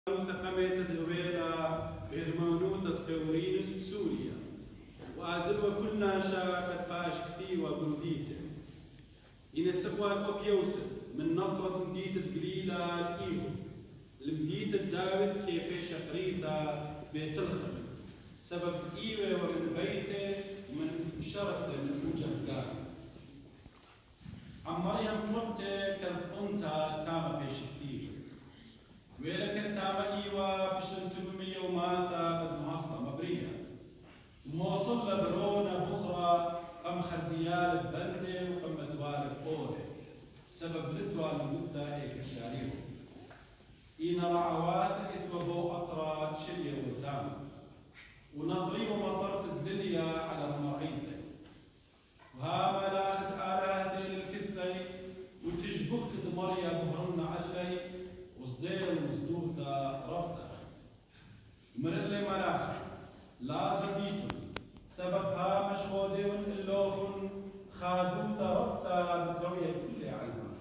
ثقمت دويلا برمانوت قورينس بسوريا وازلوا كلنا شاكت باشكتي وبنديته إن السقوى كوبيوسد من نصرة مديتة قليلة الإيبو المديتة داوث كيفيش قريثة بيت الخل سبب إيوه ومن بيته ومن شرفه من وجه قال عن مريم طلبته كالطنتا تامة بيش كثير ويلك التامة إيوه بشنتلومية وماثا قد مصطة مبرية موصل برونا بخرى قم خرديال ببلده وقم متوال بقوله سبب لتوال المدة ايك الشاريو إن رعوات إثوبو أطرى تشلية وتام ونطري ومطرت الدنيا على المريض وها ملاخد آلات للكسلي وتجبخت دمريا بهرن علي وصدير وصدوثة ربطة مرلي ملاخد لا زبيتم سببها مشغودي اللوفن خادوثة ربطة بتروية كل علما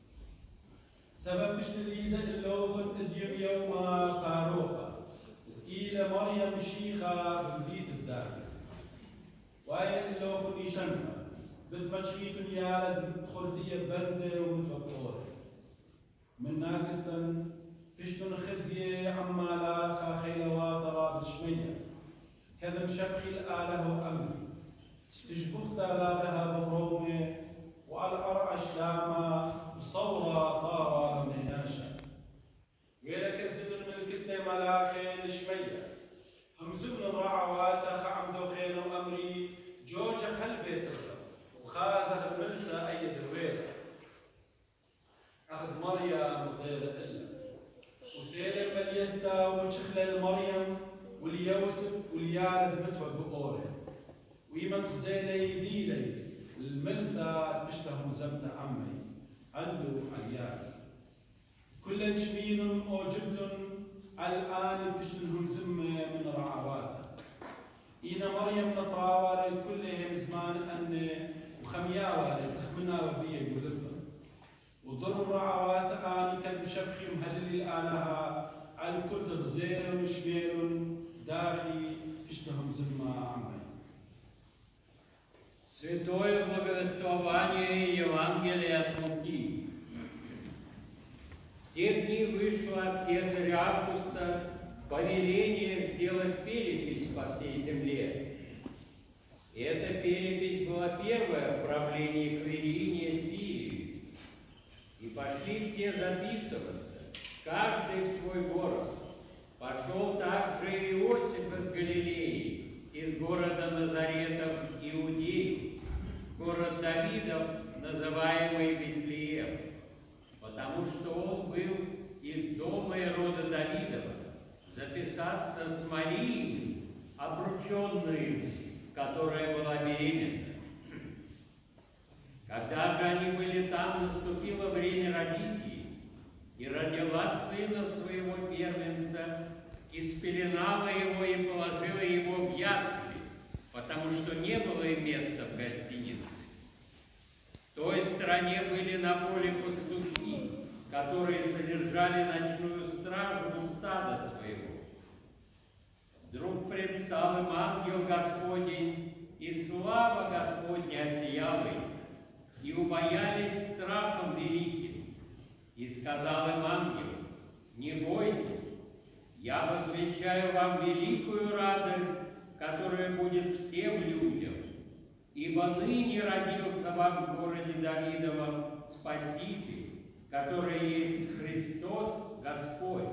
سبب مشتليدة اللوفن اديم يوما فاروقة إلى مريم شيخة ببيت الدار وآية اللوفن يشنها بتمشيت يالد بتخلدية بردة ومتوقورة من ناقصتن بشتن خزية عمالا خاخيلة واثرة بشمية كذا مشبخي الآله وأمري تجبخت لها برومة والأرعش داما وصورة طارة من ناشا ويلك الزبن من الكسنة ملاخين شمية همزبن الرعوات خعم دوخين وأمري جوجة خل بيت الخل وخازة الملتة أي دويلة أخذ مريم وغير إلا وثيلك باليستا ومشخلة لمريم واليوسف واليالد متوى بقوله ويمن خزيلي بيلي الملثة بشته مزمت عمي علو عيال كل شمين أو جبل الآن بشتنهم زمة من رعواته إن مريم نطاوة لكلهم زمان أن وخمياوة لتخمنا وبيه يقولبها وضر رعوات آن كان بشبخي مهلل الآلهة على كل غزير وشميل داخي اشتهم زما عمي. Святое благовествование Евангелия от Луки. В те дни вышло от Кесаря Августа повеление сделать перепись по всей земле. И эта перепись была первая в правлении Квириния Сирии. И пошли все записываться, каждый в свой город. Пошел также Иосиф из Галилеи, из города Назарета в Иудею, город Давидов, называемый Вифлеем, потому что он был из дома и рода Давидова, записаться с Марией, обрученной, которая была беременна. Когда же они были там, наступило время родить, и родила сына своего первенца, и спеленала его, и положила его в ясли, потому что не было им места в гостинице. В той стране были на поле пастухи, которые содержали ночную стражу у стада своего. Вдруг предстал им ангел Господень, и слава Господня осияла их, и убоялись страхом великим. И сказал им ангел: не бойтесь, я возвещаю вам великую радость, которая будет всем людям, ибо ныне родился вам в городе Давидовом Спаситель, который есть Христос Господь.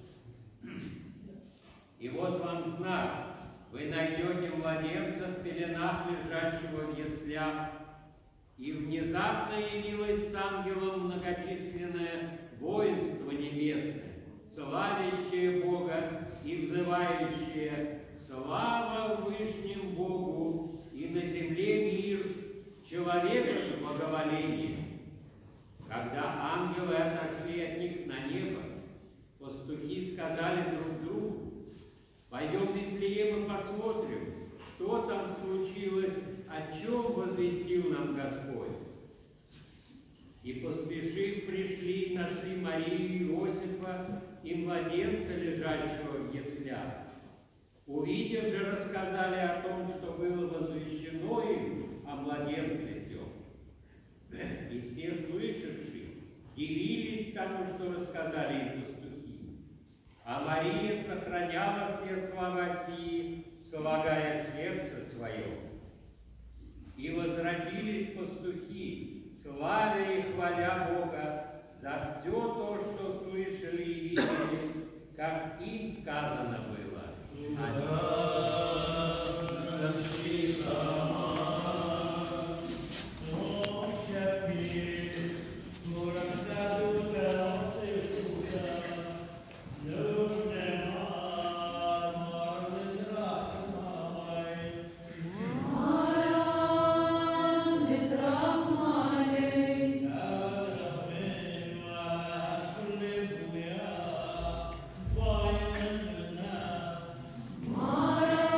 И вот вам знак: вы найдете младенца в пеленах, лежащего в яслях. И внезапно явилось с ангелом многочисленное воинство небесное, славящее Бога и взывающее: слава Вышнему Богу, и на земле мир, человеку благоволение. Когда ангелы отошли от них на небо, пастухи сказали друг другу: пойдем в Вифлеем и посмотрим, что там случилось, о чем возвестил нам Господь. И поспешив, пришли и нашли Марию и Иосифа и младенца, лежащего в яслях. Увидев же, рассказали о том, что было возвещено им о младенце сём. И все слышавшие дивились тому, что рассказали им пастухи. А Мария сохраняла все слова сии, слагая сердце свое. И возвратились пастухи, славя и хваля Бога за все то, что слышали и видели, как им сказано было. Mara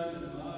الماء